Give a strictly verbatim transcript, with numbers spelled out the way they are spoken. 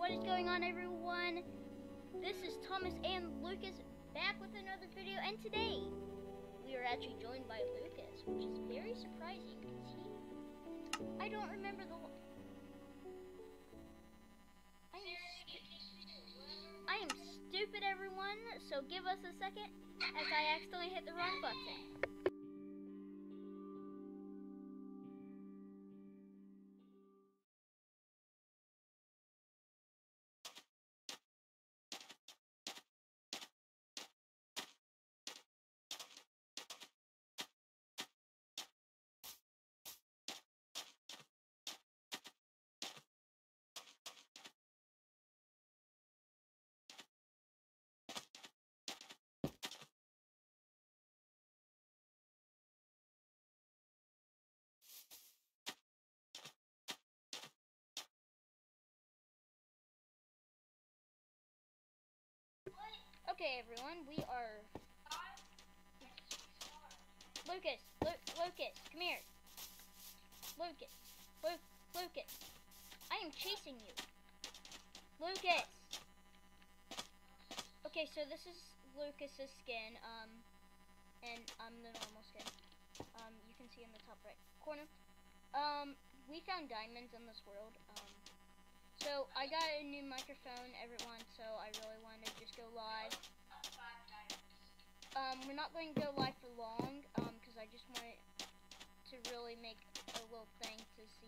What is going on, everyone? This is Thomas and Lucas back with another video, and today we are actually joined by Lucas, which is very surprising because he I don't remember the I am, I am stupid, everyone, so give us a second as I accidentally hit the wrong button. Okay, everyone, we are... Lucas, Lu Lucas, come here. Lucas, Lu Lucas, I am chasing you. Lucas! Okay, so this is Lucas's skin, um, and I'm the normal skin. Um, you can see in the top right corner. Um, we found diamonds in this world, um, so I got a new microphone, everyone, so I really wanted to just go live. Um, we're not going to go live for long, um, because I just wanted to really make a little thing to see